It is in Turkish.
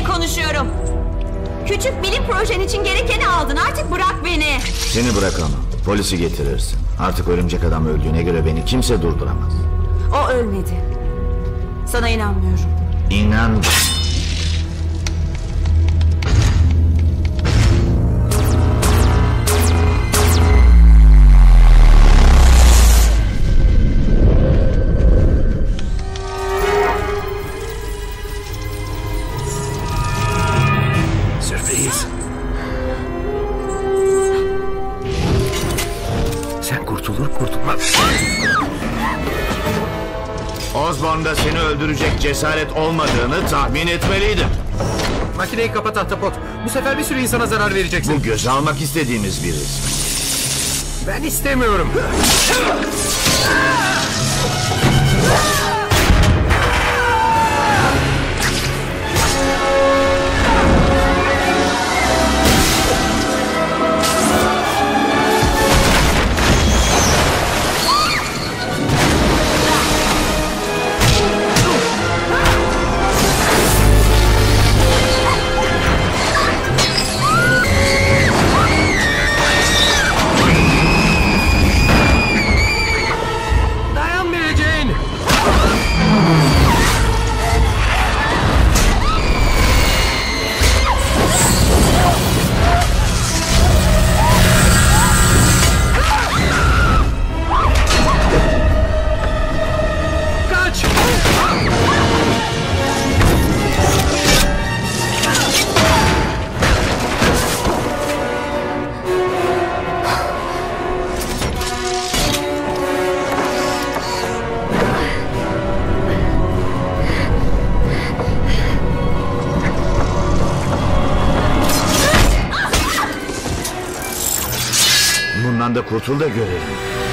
konuşuyorum. Küçük bilim projen için gerekeni aldın. Artık bırak beni. Seni bırakamam. Polisi getirirsin. Artık örümcek adam öldüğüne göre beni kimse durduramaz. O ölmedi. Sana inanmıyorum. İnan. Sürpriz. Sen kurtulur kurtulmaz. Osborn'da seni öldürecek cesaret olmadığını tahmin etmeliydim. Makineyi kapat Ahtapot. Bu sefer bir sürü insana zarar vereceksin. Bu göze almak istediğimiz bir risk. Ben istemiyorum. Dayan Mary Jane. Kaç. Bundan da kurtul da görelim.